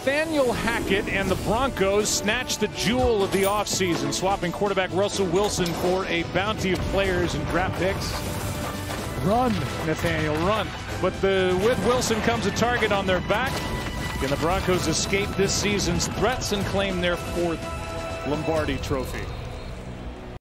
Nathaniel Hackett and the Broncos snatched the jewel of the offseason, swapping quarterback Russell Wilson for a bounty of players and draft picks. Run, Nathaniel, run. But with Wilson comes a target on their back. Can the Broncos escape this season's threats and claim their 4th Lombardi trophy?